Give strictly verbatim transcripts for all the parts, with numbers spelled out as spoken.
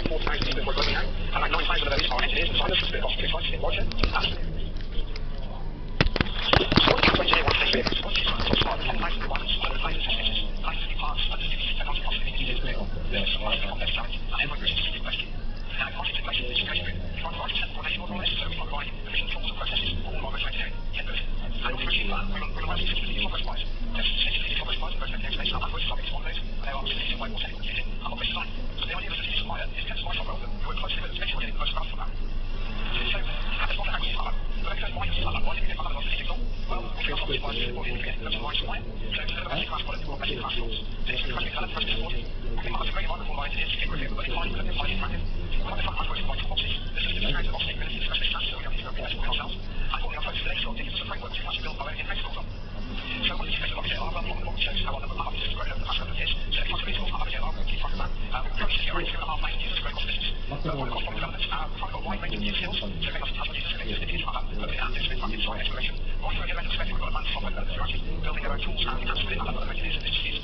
four thousand people working out, and like nine thousand of those are engineers and designers, so it's a bit of a Roger. So what do you engineer wants to do? What do you want to start? ten thousand requirements, one hundred thousand successes, one hundred fifty parts, one hundred fifty technology costs, and engineers to do. There's a lot of complex challenge, and everyone goes into the question. Now, conflict situation is a situation we try to write a set of coordination model on this, so we can provide efficient tools and processes for all of our motor engineering capability. And also achieve that, we run we run specifically software supplies. There's specifically software supplies and motor engineering space, and I'm working is one of those, and they are specifically by more technical computing and operating design. So the idea of a specific supplier is to get supplier software that work closely with it to make sure we're getting the most value from that. So, how does one actually start? But because why does it start? Why do we get another specific tool? Well, we feel software suppliers is important to get the supplier supplier. So instead of a basic class product, we'll basic class tools. Then it's going to be developed, process supported. I think that's a great environment for our engineers to get review, but it's highly interactive. We've got different approaches by toolboxes. The system is created of capability, especially SaaS, so we don't need to go reinvent it ourselves. And what we approach today is gives us a framework to actually build our own in-house tools on. So one of the use cases of Object Lab, one of the shows how our number of artists has grown over the past couple of years. So if you want to be tools on Object Lab, we'll keep track of that. Uh, we've currently sitting around two and a half thousand users across the business. But one of the cost point developments, uh, we've got a wide range of new skills, so we have some users who make this into that, looking at this with market design exploration. Right from the other end of the spectrum, we've got advanced software developers who are actually building their own tools and enhancing it and other engineers and businesses.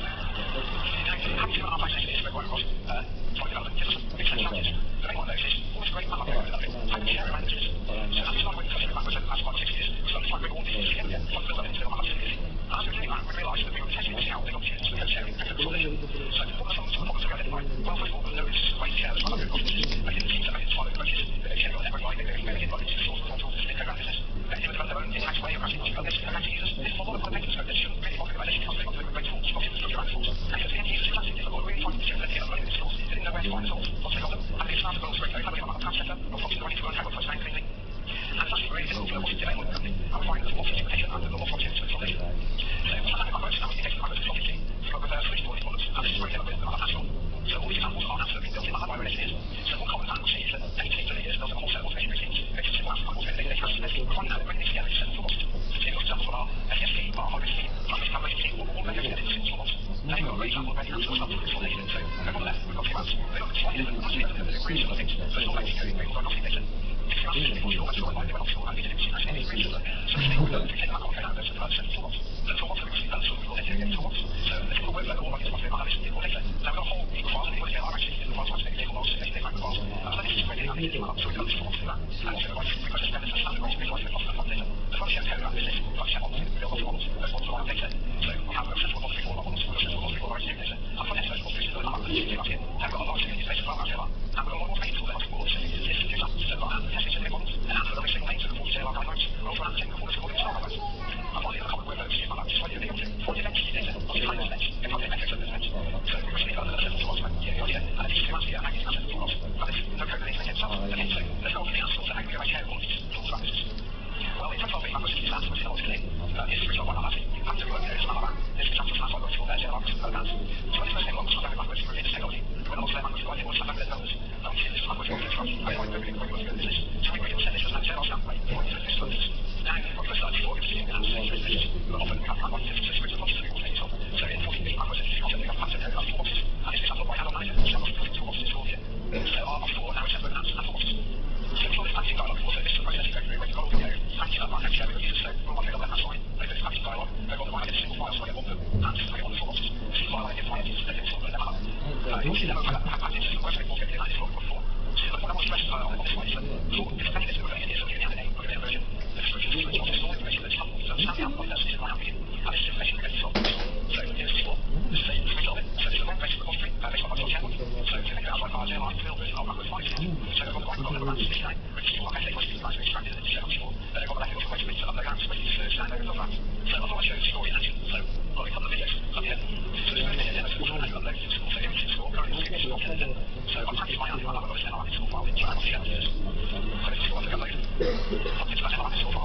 Having two and a half thousand engineers spread right across uh, software development gives us a big set of challenges. The main one of those is all this great lab work we're developing, how do we share it around the business? So as we started working closely with backwards over the past five or six years, we started to try and bring all these things together, try to build up into a hub community. And as we were doing that, we realised that we were testing to see how big opportunities for co-sharing and co-consolidation. So what are some of the problems we identified? Well, first of all, there is ways to share the lab across the business. We didn't seem to identify those approaches. They sharing on network, like they maybe get like into source control tools to integrate around business. They didn't develop their own in-house way of actually using this and actually users. This is a lot of content scope that shouldn't really bother organizations because they've got great tools, got infrastructure around tools. And yet the end users, it's actually difficult. We're really trying to share plenty of learning these tools. They didn't know where to find the tools, once they got them. And they started to build straight away. How do we get them on a path center? Or property running to learn how to post down cleanly? And it's actually really difficult to know what's the enablement company. And we find there's a lot of implementation and there's a lot of opportunities for consolidation. So what's happening with our now is the extra consolidation consulting team to come up with a solution for these products. And this is where we get a bit of a national. So all these examples are apps that have been built in by our own engineers. So one common pattern we see is that any team that is building a whole set of automation routines, makes it simple apps and automated data tasks. We're finding out that bringing these together is set toolboxes. So take those examples from our S E S team, our hybrid team, our traffic calculation team, all all many of them in single toolbox. Then we've got a great example of many apps that are consolidation. So over on the left, we've got two apps. They've got slightly different, actually different, they're agreeing similar things. So it's not like we coding, we've got nothing data. If you're actually before school, I'm sure like they went off school and we did it, actually any agrees with it. So we think that we take that content out of this and develop certain toolbox. The toolbox that we actually develop, so we call it engineering toolbox. So if you've got a workflow that all runs must be about this and data. Now we've got a whole big file and the audio are actually in the files to make vehicle logs, they make files. And so this is really how they do that. So we've got this toolbox to do that. And also like we've got this method of standard ways to visualize the cost of the data. As well as share code around business, we've got share models, we build lots of models, those models are our data. So we have a sensible models before our models, we've got sensible models before our engineering data. And for next those models, we've got a number of things here. And we've got a large community space as well around J L R. And we've got a lot of automation tools that are supported. So this is two examples. So we've got testing generic models, and apps that are single lanes to conform to J L R guidelines. We're also checking performance according to our guidelines. And finally, the common workflow we see about this is what you're doing. For the events, you data, obviously find those events, and find the metrics of those events. So we recently got another set of tools like yeah, the idea, and these two apps here are acting as a tools. And this no code related to themselves. Okay, so let's go on to the apps tools and how we go share all of these tools around business. Well, in terms of being backwards, it's apps, which is not clear. Uh, here's three top one apps. You have to work there, it's not about this is just apps like what you call there, J L R programs. So when you first came along, we started backwards, we were in this technology. We went on to their backwards, we got in, we started with their developers. And we see this backwards, we want to construct, I want to go really quickly, we want to go to business. So we really set this as a J L R standpoint, we want to do this for business. Now, when we first started before, we were seeing apps, so it's business. But often we have to have like different systems, lots of automate yourself. So in fourteen B backwards, it's concept, we have pattern code, that's toolboxes. And this is example of my handle manager, so I've got toolboxes for here. So our four now is separate apps and toolboxes. So before this packaging dialogue, also this is the process you go through when you've got all video, thank you up, and share with your users. So we'll want to pick up that last line, they go to packaging dialogue, they go on the right, I get a single file, so I get one book, and just take it on the toolboxes. This is why I give my users, they can sort of let them up. Uh, you also demo for that package, so the website will get in that is what we've got before. So the point I want to stress uh, on this slide is that for this benefit we're going to get is looking at the name, looking at the version, the description, the switch, also all information that's helpful to understand the output that's my application. And this is information we're going to solve. So here's this one. This is a screen of it. So this is a web-based repository, uh, based on my dot ten. So to think about like our J L R build version of backwards five. So they've got the right content around this nine, which is what I say questions guys are extracted and set up for. And they've got the left way to upload apps, which is search, download, and stuff like that. So I thought I'd show you the story in action. So I've got a couple of videos up here. So this first video demo is how you upload your school. So everything's school, currently it's school content. So I'm happy to find out if I've got this N R school file, which I want to share with you. So this is what I've uploaded. I'll get to that N R school file.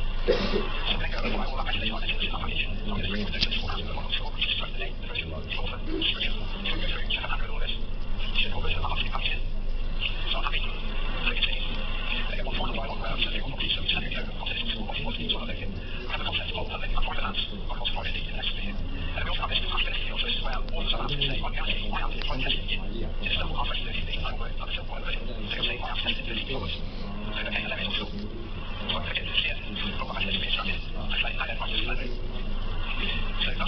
So then go over all that message on it, it's in our package. So I'm going to bring the school apps, the model school, which is just the name, the version, the author, the description. So we go through, check out all this. Check all this, and I'll see package in. So I'm happy to continue. They get one final dialogue where I'm sending one copy, so we send you the content from school, what's the sort of thing. We have the concept of public and private apps, across private and next to you. And we also have this compatibility field, so this is where authors of apps can say, I'm going to see my app is trying to test it in. In a simple half-version thirty p, I work, I'm a simple word version. So you'll say, my app's tested thirty p forwards. So okay, let me install. So I click it here, I've got my message being instructed. I say, I don't want to slow. So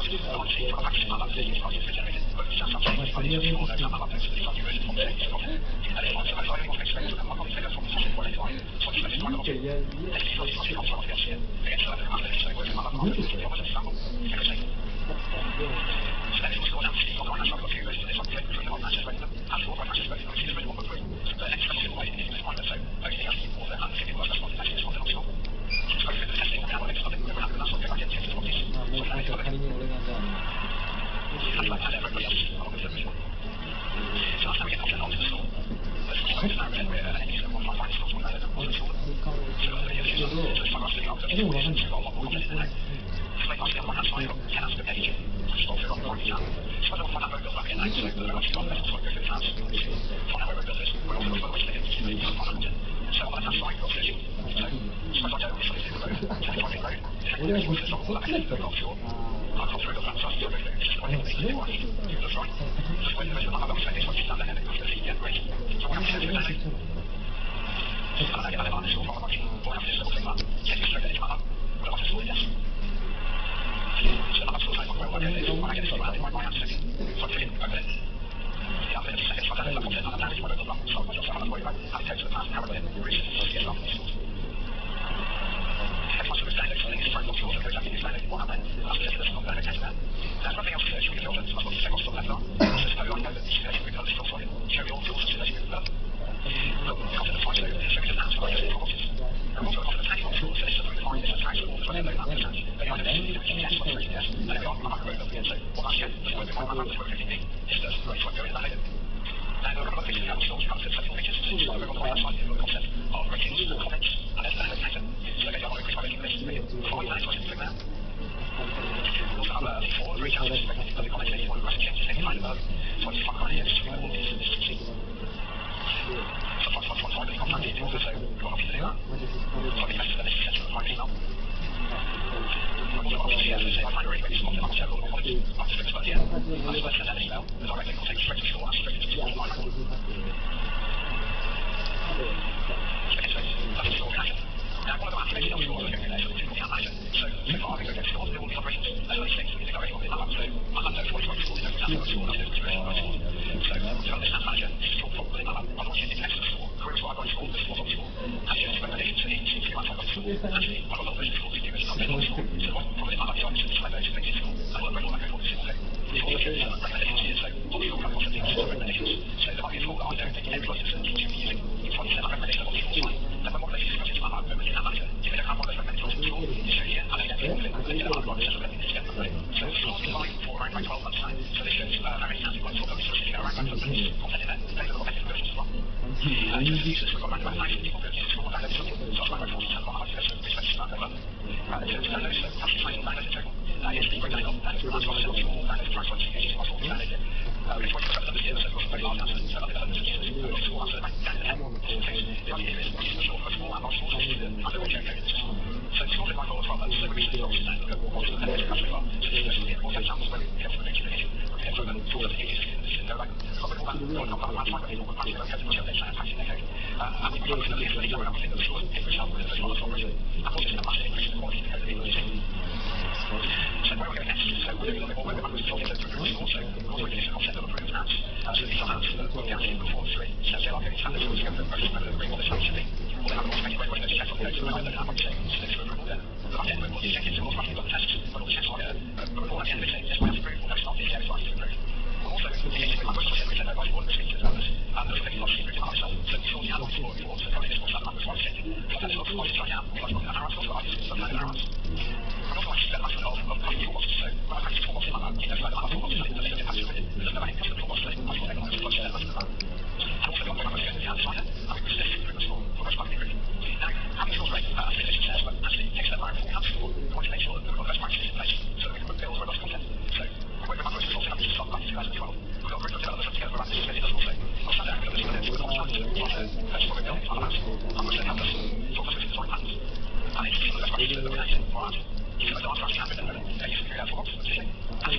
Thank you.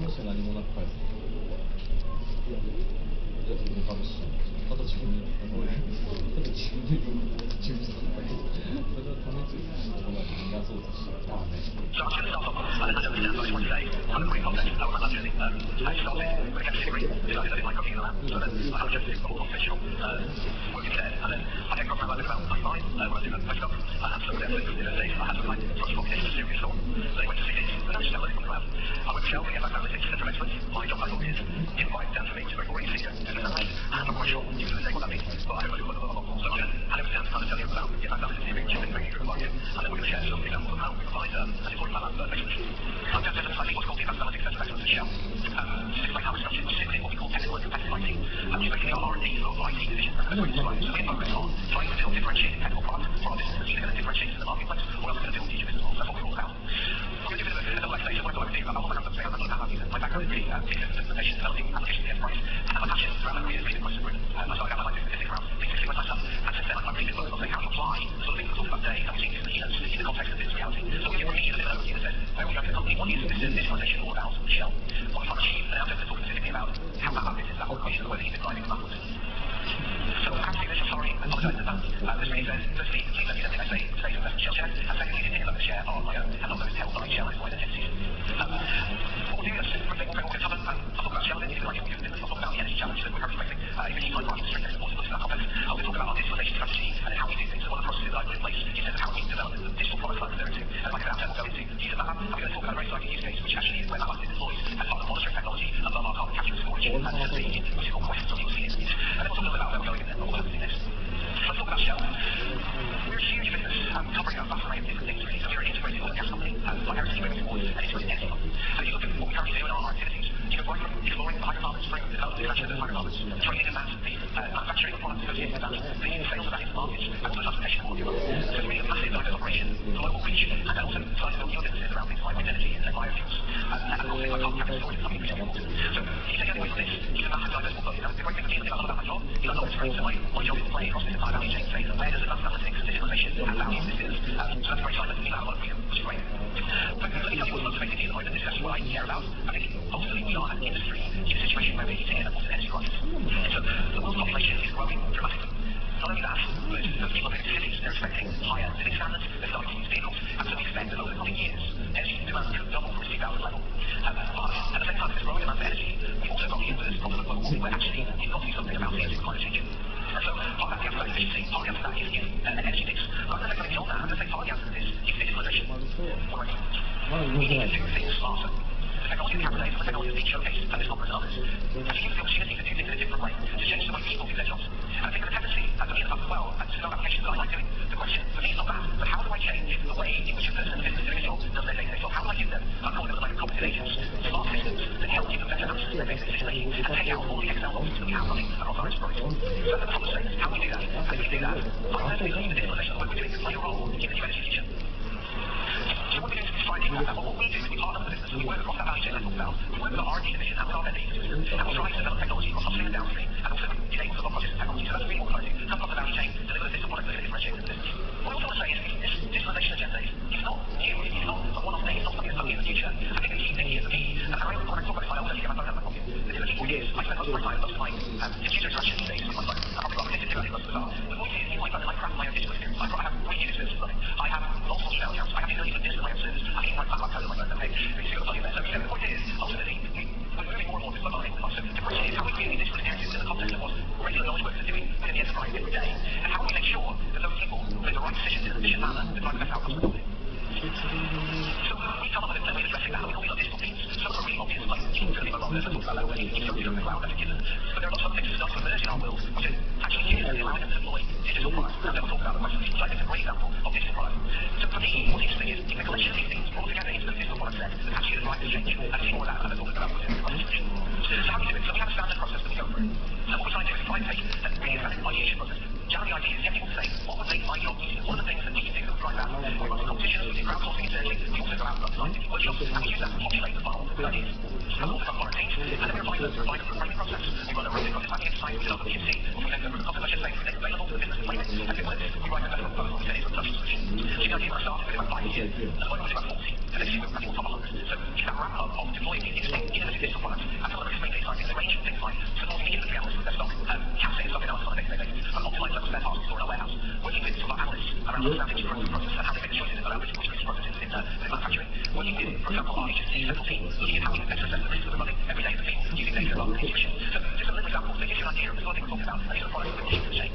もして何もなく返す。いや、いや、自分株式。ただ自分に、ただ自分に準備させたけど、それは試すところまでみんなそうだし。まあね。 So I'm just going to start off and I don't really know what today. I'm a quick context. I was not doing it. I started when I got to degree. Decided I didn't like cooking in the lab. So then I had just a couple of official working there. And then I then got my about my mind when I was doing a postdoc. And so then in the days I had to like touch competition serious thought. So I went to see this and I just never from the lab. I went to Shell, we get back down to the Centre of Excellence. My job I thought is invite down to me to make already senior. And then I'm not quite sure you can say what that means. But I don't really want to know what so I had it down to kind of tell you about get back down to the theory, which is very good market. And then we're going to share some examples of how we provide um, an important lab uh, excellence. I'm going to emphasize what's called the Advanced Centre of Excellence at Shell. Um, to explain how it's structured, specifically what we call technical and competitive I T. Um, it's basically our R and D for I T division. That's what it's like. So we focus on trying to build differentiated technical products for our business that's either going to differentiate in the marketplace or else going to build future business models. That's what we're all about. We're going to do a bit of a like I say, so what I thought I would do, I'm all my company, I'm not about using my background is really uh, data implementation, developing applications in the enterprise, and I'm a passion throughout my career, really across the group. Um, so I got my life specific around things to with myself, and since then I've really been focused on how to apply the sort of things we're talking about today, that we see in the, in the context of business reality. So we give me a little overview that says, where we go to the company, what is this visualization all about, Shell, what we're trying to achieve, and I'm going to talk specifically about how that business, that whole equation, and whether you've been driving it backwards. So I'm taking this, I'm sorry, I apologize in advance. Uh, this really says, firstly, please let me know if I say, say to invest in Shell share, and secondly, if you take a look at the share, oh, my God, and not those held by Shell, it's quite identities. Um, what we'll do is, for example, we're going to cover, um, I'll talk about Shell, then if you like what we're doing, I'll talk about the energy challenge that we're currently facing, uh, if you need market strength and support to that complex, I'll talk about our digitalization strategy and how we do things, and what the processes that I put in place in terms of how we develop the digital products like we're doing too. And like I said, we'll go into use of MATLAB, and we're going to talk about a very exciting use case, which actually is where MATLAB is deployed as part of monitoring technology above our carbon capture and storage, and just the which is called Quest, something you'll see in the news. And then we'll talk a little bit about where we're going in there, and what we're hoping to do next. Let's talk about Shell. We're a huge business, um, covering a vast array of different things really. So we're an integrated oil and gas company, um, by heritage moving towards an integrated energy company. So you look at what we currently do in our activities, you know, right from exploring the hydrocarbons, from the development and extraction of those hydrocarbons, trading in that, the uh, manufacturing of products associated with that, the sales of that into markets, and also transportation of all of Europe. So it's really a massive diverse operation, global reach, and then also starting to build new businesses around things like wind energy and biofuels, um, and of course things like carbon capture and storage becoming increasingly important. So if you take anything away from this, it's a massive diverse portfolio. Now, the great thing for me is I love about my job is I love it's great. So my, my job is to play across this entire value chain, say, where does advanced analytics, visualization, and value in this business? Um, so that's a great side of me, I have a lot of freedom, which is great. But let me tell you what's motivating me at the moment. This is actually what I care about. I think ultimately we are an industry in a situation where we're hitting an important energy crisis. So the world's population is growing dramatically. Not only that, but the people living in cities, they're expecting higher living standards, they're starting to use vehicles, and so we expect that over the coming years, energy demand could double from its two thousand level. Um, but at the same time, as this growing demand for energy, we've also got the inverse problem of global warming, where actually you've got to do something about C O two climate change. And so part of that is efficiency, part of that is, is uh, an energy mix. But I'm going to take on that, I'm going to say part of the answer to this is digitalization. Alright. We need to do things smarter. The technology we have today, the technology that's being showcased at this conference and others, to use the opportunity to do things in a different way, to change the way people do their jobs. And I think there's a tendency, and for me as well, and to develop applications that I like doing. The question for me is not that, but how do I change the way in which a person in the business doing a job does their day-to-day job? How do I give them, I'm calling them like cognitive agents, smart systems that help give them better answers to their basic decision making, and take out all the Excel logics that we have running across our enterprise. So that's the problem statement. How do we do that? How do we do that? Fundamentally, the digitalization of the work we're doing can play a role in the new energy future. So what we're doing is deciding that what we do is we partner with the business, we work across that value chain I talked about, we work with our R and D division and with our vendor ecosystem, and we're trying to develop technology across upstream and downstream, and also enable some of our projects and technology. So that's really what we're trying to do. Come up the value chain, deliver the digital products that are going to differentiate the business. What I also want to say is this digitalization agenda is it's not new, it's not a one-off thing, it's not something that's coming in the future. I think the key thing here for me, and I when I talk about this, I always get my phone out of my pocket. The last four years, I spent most of my time, most of my um, computer interaction these days with my phone. I'm probably about fifty to most of the time. The point is, in my phone, I craft my own digital experience. I have three years experience running. I have multiple email accounts. I have the ability to build my own service. I can write my code on my phone. Okay, it's still funny there. So, so the point is, ultimately, we, we're moving more and more to mobile enterprise. So the question is, how we really digital experiences in the context of what regular knowledge workers are doing within the enterprise every day, and how do we make sure that those people make the right decisions in an efficient manner that drive the best outcomes for the company? So we come up with a way of addressing that. We call these our digital themes. Some are really obvious, like it's going to be mobile. Let's talk about that already. It's going to be on the cloud. That's a given. But there are lots of things that start to emerge in our world, which are actually using allowing them to deploy digital products. And then we'll talk about the questions, which I think is a great example of digital products. So for me, what's interesting is in the collection of these things brought together into the digital product set that actually drive the change. And see more of that, and then talk about what's in the product solution. So how do we do it? So we have a standard process that we go through. So what we try to do is we try to take a really effective ideation process. Generally, the idea is get people to say, what would make my job easier? What are the things that we can do that would drive that? We run some competitions, we do crowdsourcing internally, we also go out and run design thinking workshops, and we use that to populate the funnel with ideas. And have all the quarantines, and then we provide the provide the writing process. We run a writing process planning exercise with the P C, or from the concept I should say, it's available to the business claimant, and people we write a investment proposal for any such solution. So you know, the started with about five years, and the point was about forty, and then she was running on top of one hundred. So she's that wrap up of deploying these interesting, innovative digital products, and some of the risk maintain side in the range of things like supporting the inventory analysts with their stock, um, capturing stock analysis on a day-to-day basis, and optimizing level spare parts stored in a warehouse, working with some of our analysts around understanding the growth process and how they make choices around which which processes in uh, manufacturing, working with, for example, our H S C central team, looking at how we can better assess the risks that we're running every day in the field, using data rather than intuition. So just a little example to give you an idea of the sort of thing we're talking about, and these are the products that we're pushing to the chain.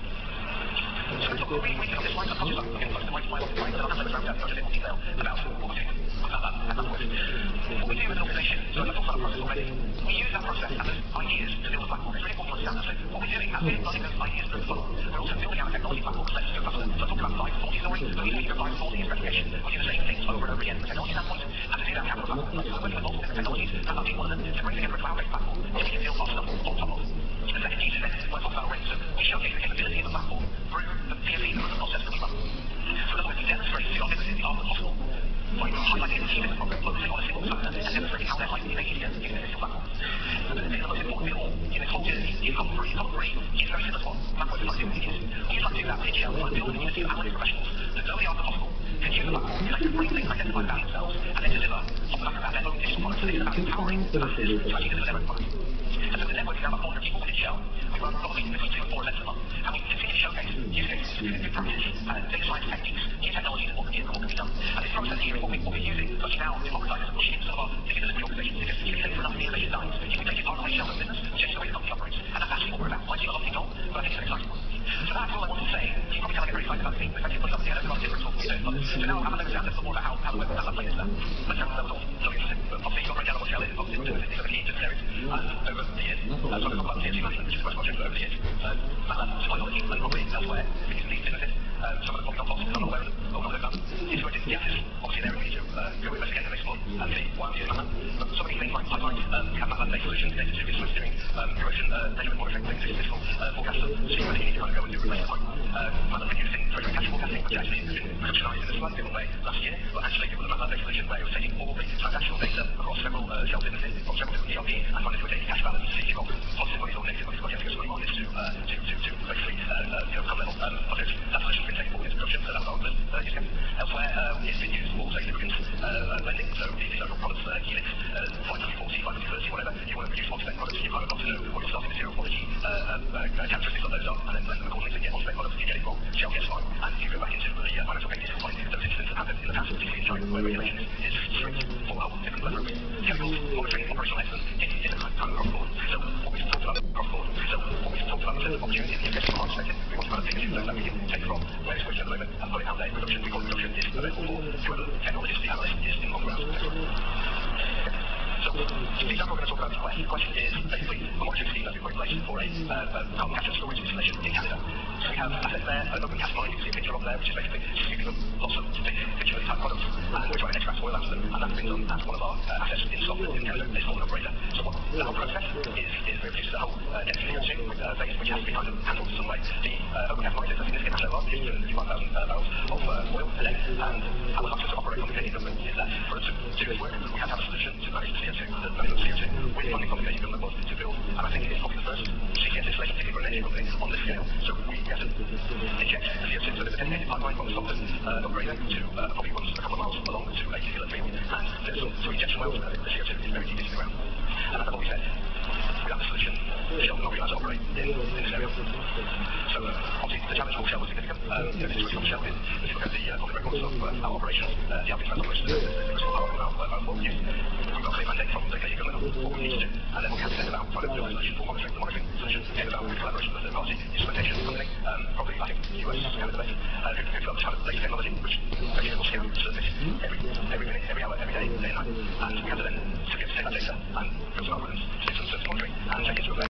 So we talk, we, we talk this slide, I'm just going to post the right slide on the slide, and I'll have a round down in more detail about what we're doing. About that, and that's what we do as an organisation, so I talked about the process already. We use that process and those ideas to build a platform. It's really important to understand that. So what we're doing, as we're running those ideas through the funnel, we're also building out a technology platform that lets us to customer. So I talked about five forty story, but we use five forty as replication. We do the same things over and over again from a technology standpoint, and to do that we have a platform. So we're working with multiple different technologies, and that being one of them, to bring together a cloud-based platform that we can build our stuff on top of. The second piece is then, what I talked about already, so we showcase the capability of the platform through the P F E, the process that we run. So in other words, we demonstrate to our businesses the art of the possible, by highlighting the key business problem, focusing on a single factor, and demonstrating how they're likely to make it easier using the digital platform. And the thing the most important of all, in this whole journey, is common three. Common three is very similar to what Macworld is like doing is. We just like to do that with H L, and build a community of analytics professionals that know the art of the possible, can use the platform, can actually bring things identified about themselves, and then deliver on the back of that their own digital products. So it's about empowering the masses to actually deliver their own products. And so the network is now about four hundred people within Shell. We run probably between two and four events a month, and we continue to showcase use cases, new practices, uh, data science techniques, new technologies, and what can be, what can be done. And this process here is what, we, what we're using, which now democratizes, pushing into some of our bigger delivery organizations, because if you think for enough innovation dies, you can take it part of Shell as a business, change the way the company operates, and that's actually what we're about. Might seem a lofty goal, but I think it's an exciting one. So that's all I wanted to say. You can probably tell I get very excited about the thing, but actually put something together about different talks we do. So now have a look at that, more about how, how the web how that plays into that. But that was all. So interesting. But obviously you've got to break down what Shell is, obviously what these are the key business areas uh, over the years. Uh, so I'm going to talk about T N T management, which is quite a project over the years. Uh, MATLAB, biology, and probably elsewhere, because these businesses, uh, some of the probably not lost, some are aware of them, or not aware of them. Integrated gases, obviously there we need to uh, go investigate and explore and see why we use MATLAB. But some of these things like pipelines, um, we have MATLAB-based solutions, data to instrument steering, um, correction, uh, data monitoring, things, physical uh, forecaster, so you really need to kind of go and do replacement point. Uh, MATLAB been using treasury cash forecasting, which actually has been revolutionized in a slightly different way last year, but actually it was a MATLAB-based solution where it was taking all the transactional data across several uh, Shell businesses, from several different E R P, and trying to take cash balance to see if you've got positive monies or negative monies, but you have to go swimming on this to, uh, to, to, to basically, uh, uh, you know, some level um, projects. That solution's been taken forward into production, so that was our first uh, use case. Elsewhere, uh, it's been used for, say, lubricants, uh, uh, blending, so these are products, uh, Helix, uh, five W forty, five W thirty, whatever. You want to produce on-spec products, you've kind of got to know what your starting material quality uh, uh, uh, characteristics of those are, and then blend them accordingly to get on-spec products. You get it wrong, Shell gets fine, and you go back into the uh, financial pages to find those incidents that happened in the past, particularly in China, where regulation is, is strict for a whole different level of risk. Chemicals, monitoring, operational excellence, it's different kind of cross-board. So what we've talked about cross-board, so what we've talked about in terms of opportunity and use cases from our perspective, we want to kind of pick and choose those that we can take from where it's working at the moment and put it out there in production. We call it production is available for whoever the technologist, the analyst is in on the ground. So, the example we're going to talk about is question. The question is basically a monitoring scheme that we've put in place for a uh, uh, carbon capture and storage installation in Canada. So we have assets there, an open cast mine, you can see a picture of there, which is basically scooping up lots of bitumen type products, and we're trying to extract oil out of them, and that's been done at one of our uh, assets in Scotland, in Canada. It's called an operator. So what the whole process is, is we produce the whole uh, dense C O two with uh, base, which has to be kind of handled in some way. The uh, open cast mine is a significant asset of ours, it's fifty-five thousand uh, barrels of uh, oil a day, and our license to operate on the Canadian government is there. For us to do this work, we have to have a solution to manage the C O two, the management of C O two. We're funding from the Canadian government was to build, and I think it's probably the first C C S installation ticket for an energy company on this scale. So we have to inject the C O two, so there's a dedicated pipeline from the Scotland uh, upgrader to uh, probably runs a couple of miles along to a particular field, and there's some two injection wells where the C O two is very deep into the ground. And as I've always said, without the solution, Shell will not be able to operate in, in this area. So uh, obviously the challenge for Shell was significant. Um, you know, this was from Shell in, if you look at the uh, public records of uh, our operations, uh, the average operations, the critical power of our, our use. We've got a clear mandate from the Canadian government of what we need to do, and then we have to think about trying to build a solution for monitoring, the monitoring solution, think about with collaboration with third party instrumentation company, um, probably I think U S, Canada best, uh, who can develop this kind of latest technology, which basically will scan the surface every, every minute, every hour, every day, day and night. And we have to then take that data and build some algorithms to do some surface monitoring and take it to a